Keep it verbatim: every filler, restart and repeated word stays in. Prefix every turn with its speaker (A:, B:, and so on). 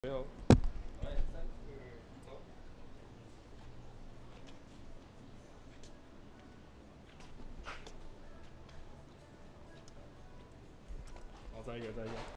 A: 没有。来，三二走。好，再一个，再一个。